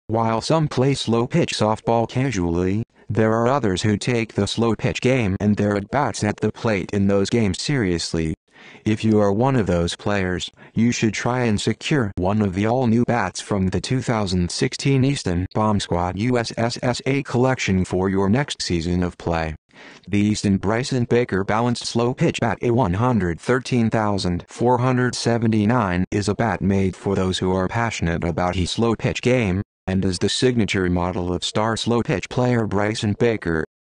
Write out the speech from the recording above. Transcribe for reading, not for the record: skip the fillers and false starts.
While some play slow pitch softball casually, there are others who take the slow pitch game and their at-bats at the plate in those games seriously. If you are one of those players, you should try and secure one of the all-new bats from the 2016 Easton Bomb Squad USSSA collection for your next season of play. The Easton Bryson Baker Balanced Slow Pitch Bat A113,479 is a bat made for those who are passionate about the slow pitch game, and is the signature model of star slow pitch player Bryson Baker.